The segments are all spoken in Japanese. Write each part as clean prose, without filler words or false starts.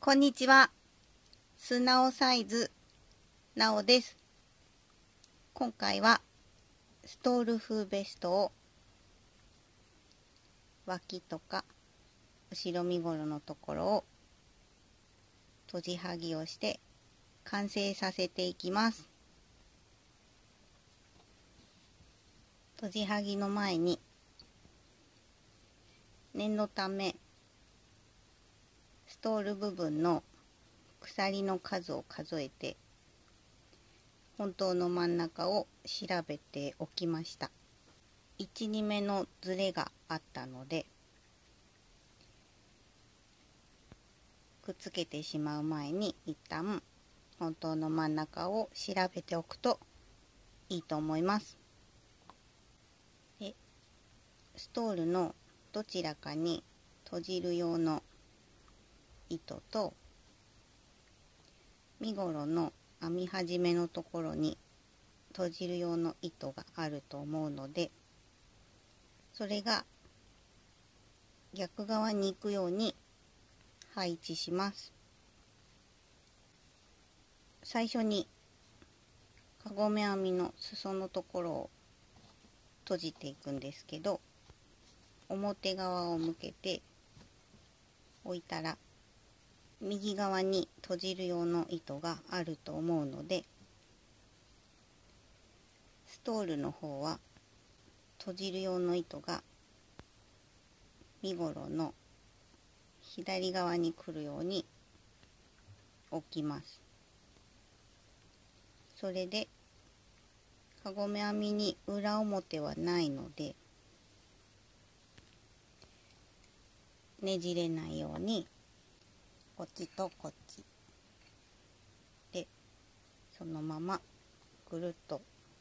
こんにちは。素直サイズなおです。今回はストール風ベストを脇とか後ろ身ごろのところを閉じはぎをして完成させていきます。閉じはぎの前に念のためストール部分の鎖の数を数えて本当の真ん中を調べておきました。1、2目のズレがあったのでくっつけてしまう前に一旦本当の真ん中を調べておくといいと思います。でストールのどちらかに閉じる用の糸と身ごろの編み始めのところに閉じる用の糸があると思うので、それが逆側に行くように配置します。最初にかごめ編みの裾のところを閉じていくんですけど、表側を向けて置いたら右側に閉じる用の糸があると思うので、ストールの方は閉じる用の糸が身ごろの左側に来るように置きます。それでかごめ編みに裏表はないのでねじれないようにこっちとこっちでそのままぐるっと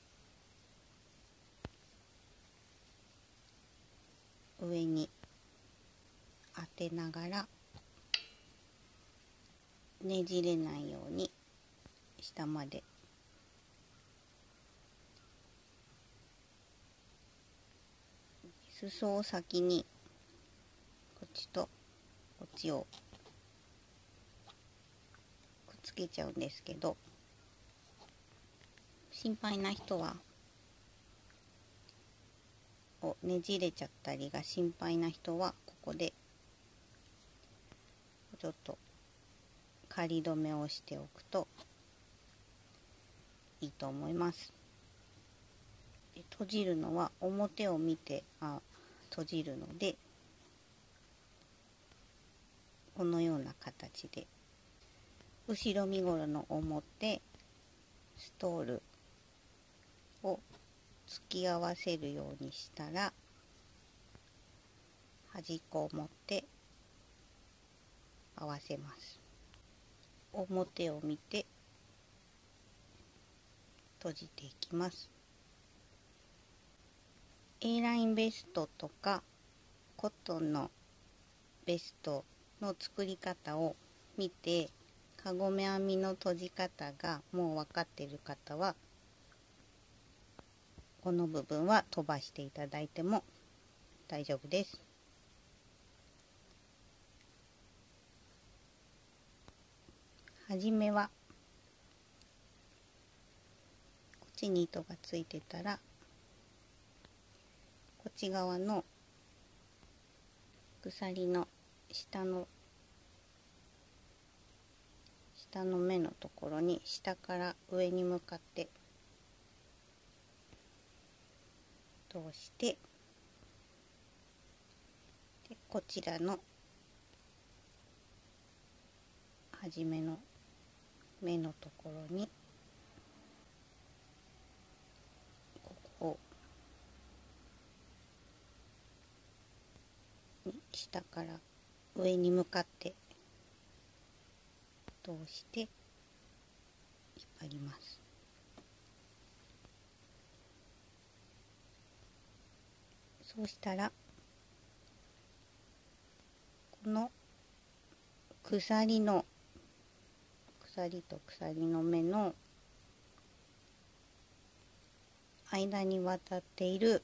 上に当てながらねじれないように下まで裾を先にこっちとこっちをくっつけちゃうんですけど、心配な人はねじれちゃったりが心配な人はここでちょっと仮止めをしておくといいと思います。で閉じるのは表を見て閉じるので、このような形で後ろ身ごろの表ストールを突き合わせるようにしたら端っこを持って合わせます。表を見て閉じていきます。A ラインベストとかコットンのベストの作り方を見てかごめ編みの閉じ方がもう分かっている方はこの部分は飛ばしていただいても大丈夫です。はじめはこっちに糸がついてたらこっち側の鎖の下の目のところに下から上に向かって通してでこちらの初めの目のところにここを下から上に向かって通して引っ張ります。そうしたらこの鎖と鎖の目の間に渡っている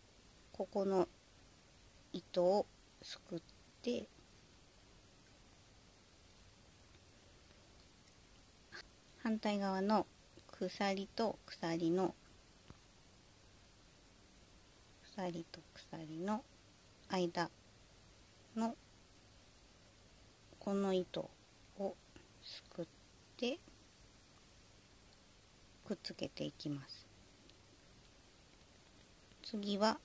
ここの糸をすくって反対側の鎖と鎖の間のこの糸をすくってくっつけていきます。次は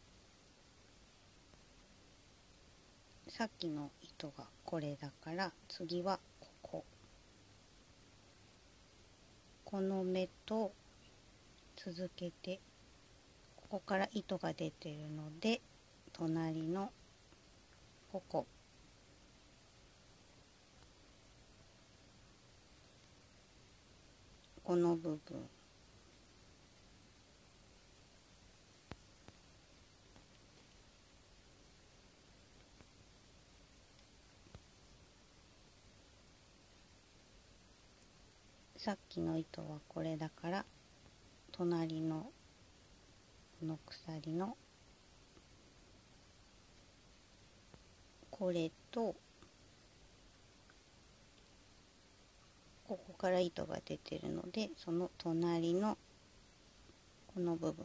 さっきの糸がこれだから、次はこの目と続けて、ここから糸が出てるので隣のこの部分、さっきの糸はこれだから隣のこの鎖のこれと、ここから糸が出てるのでその隣のこの部分、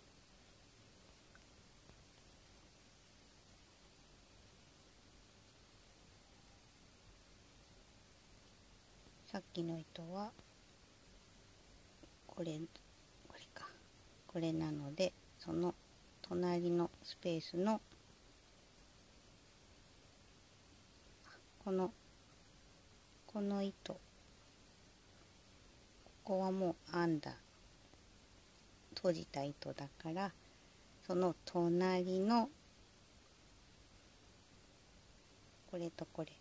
さっきの糸はこれなので、その隣のスペースのこの糸、ここはもう編んだ閉じた糸だから、その隣のこれとこれ、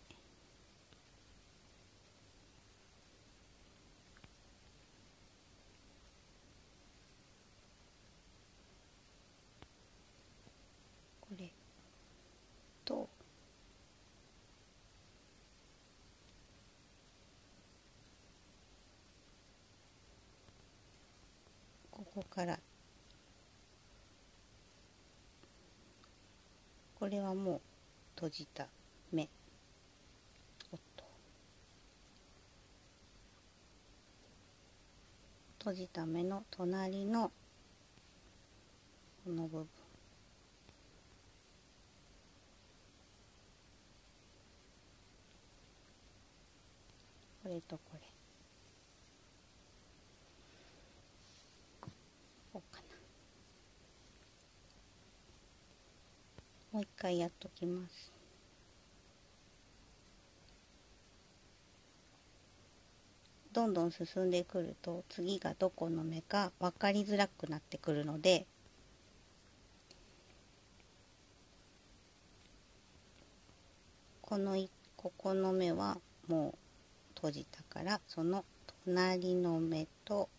これとここからこれはもう閉じた目、閉じた目の隣のこの部分、これとこれ、こうかな。もう一回やっときます。どんどん進んでくると次がどこの目か分かりづらくなってくるので、ここの目はもう閉じたから、その隣の目と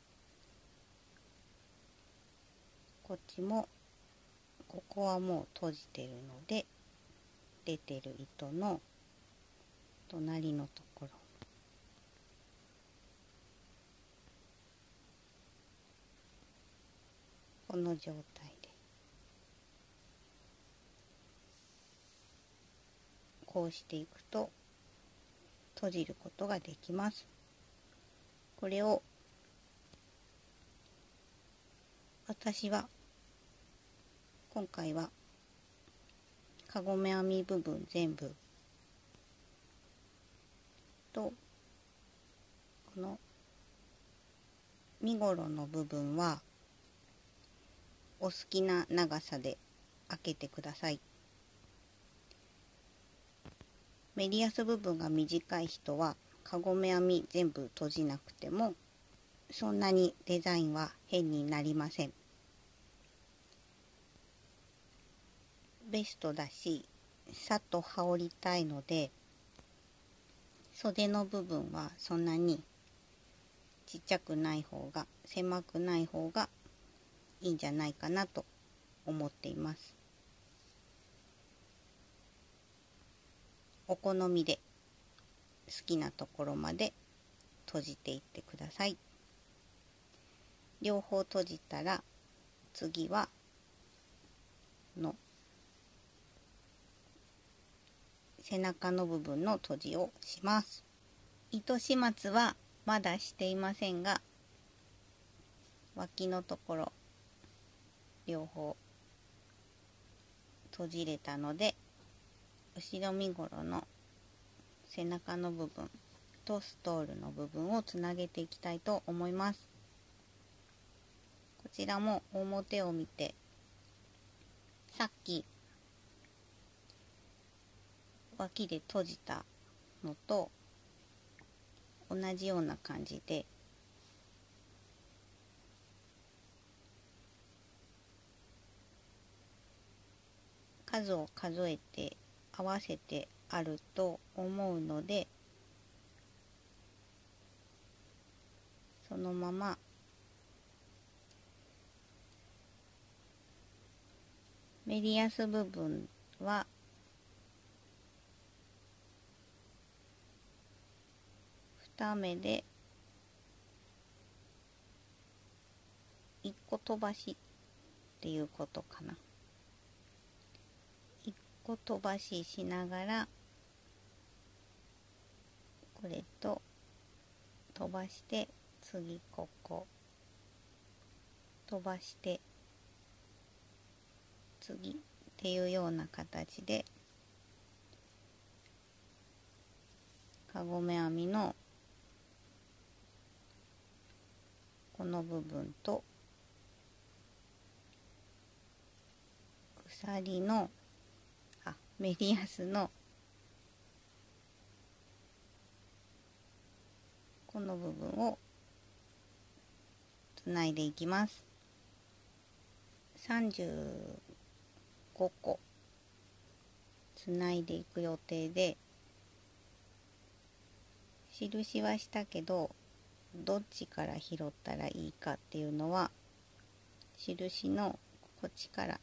こっちもここはもう閉じてるので、出てる糸の隣のところ、この状態でこうしていくと閉じることができます。これを私は今回はかごめ編み部分全部とこの身ごろの部分はお好きな長さで開けてください。メリヤス部分が短い人はかごめ編み全部閉じなくてもそんなにデザインは変になりません。ベストだし、さっと羽織りたいので、袖の部分はそんなにちっちゃくない方が、狭くない方がいいんじゃないかなと思っています。お好みで好きなところまで閉じていってください。両方閉じたら次は背中の部分の閉じをします。糸始末はまだしていませんが、脇のところ両方閉じれたので、後ろ身ごろの背中の部分とストールの部分をつなげていきたいと思います。こちらも表を見て、さっき脇で閉じたのと同じような感じで数を数えて合わせてあると思うので、そのままメリヤス部分は2目で1個飛ばしっていうことかな。1個飛ばししながら、これと飛ばして次ここ飛ばして次っていうような形でかごめ編みのこの部分と鎖のメリヤスのこの部分をつないでいきます。35個つないでいく予定で、印はしたけどどっちから拾ったらいいかっていうのは印のこっちから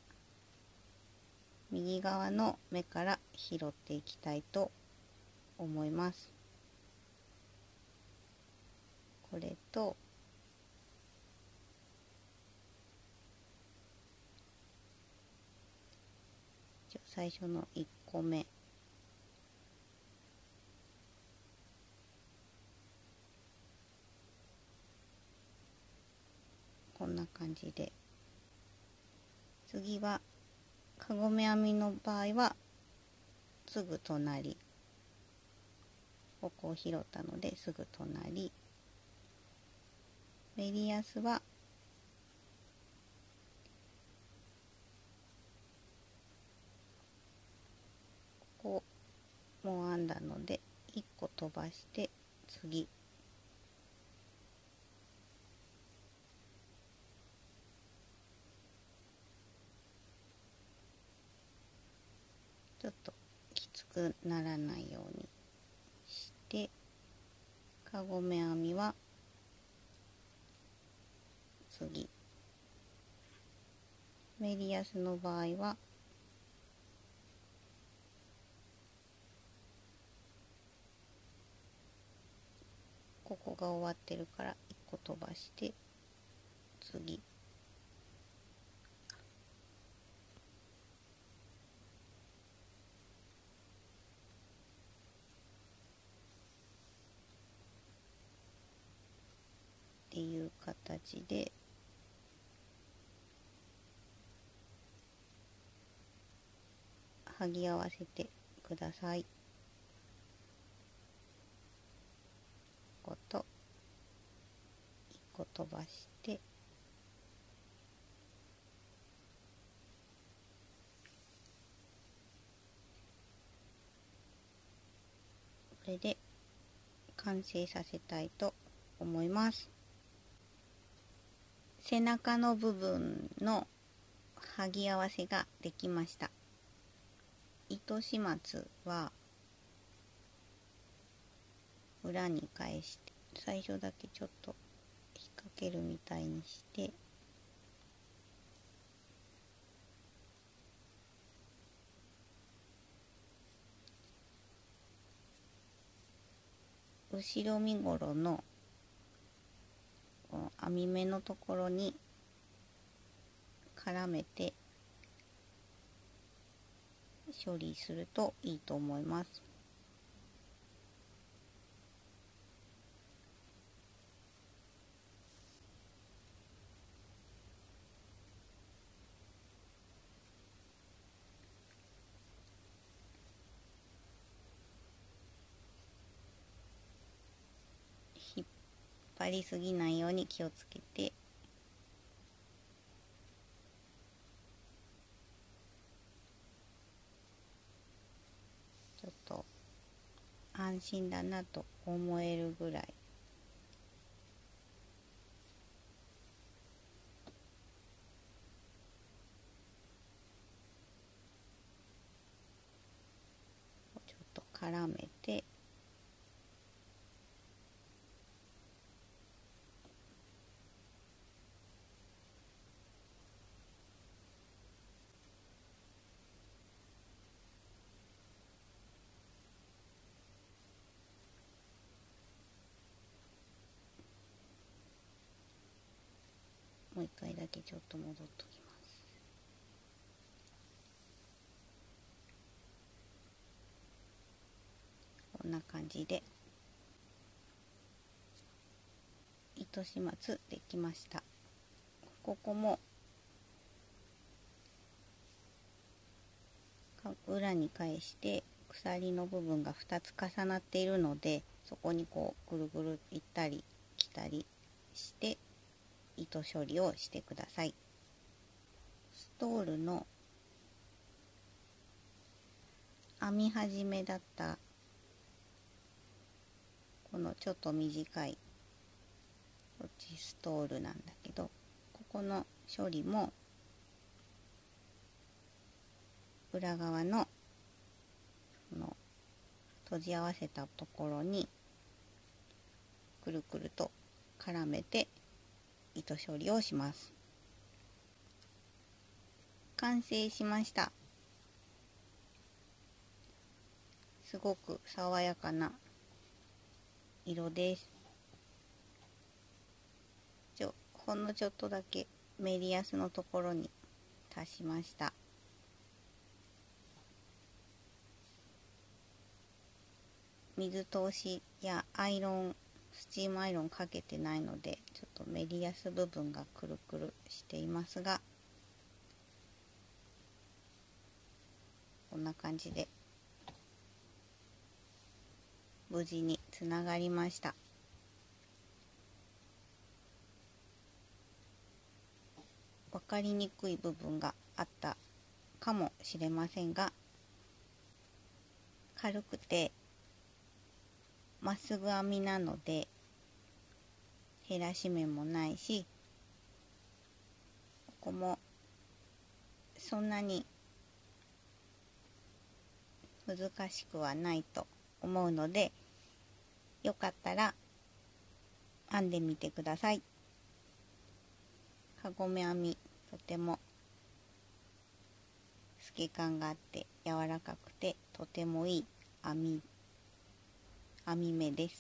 右側の目から拾っていきたいと思います。これと最初の1個目こんな感じで、次はかごめ編みの場合はすぐ隣、ここを拾ったのですぐ隣、メリヤスはここも編んだので1個飛ばして次、ちょっときつくならないようにしてかごめ編みは次、メリヤスの場合はここが終わってるから1個飛ばして次っていう形で剥ぎ合わせてください。ここと1個飛ばしてこれで完成させたいと思います。背中の部分の剥ぎ合わせができました。糸始末は裏に返して最初だけちょっと引っ掛けるみたいにして後ろ身ごろのこの編み目のところに絡めて処理するといいと思います。 張りすぎないように気をつけて、ちょっと安心だなと思えるぐらいちょっと絡めて、もう一回だけちょっと戻っときます。こんな感じで糸始末できました。ここも裏に返して鎖の部分が2つ重なっているので、そこにこうぐるぐる行ったり来たりして糸処理をしてください。ストールの編み始めだったこのちょっと短いこっちストールなんだけど、ここの処理も裏側のこの閉じ合わせたところにくるくると絡めて糸処理をします。完成しました。すごく爽やかな色です。ほんのちょっとだけメリヤスのところに足しました。水通しやアイロン、スチームアイロンかけてないので、ちょっとメリヤス部分がくるくるしていますが、こんな感じで無事につながりました。分かりにくい部分があったかもしれませんが、軽くてまっすぐ編みなので減らし目もないし、ここもそんなに難しくはないと思うので、よかったら編んでみてください。かごめ編み、とても透け感があって柔らかくてとてもいい編み目です。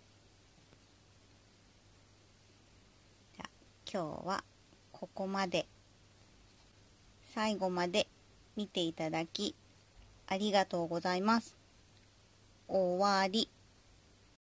じゃあ今日はここまで。最後まで見ていただきありがとうございます。終わり。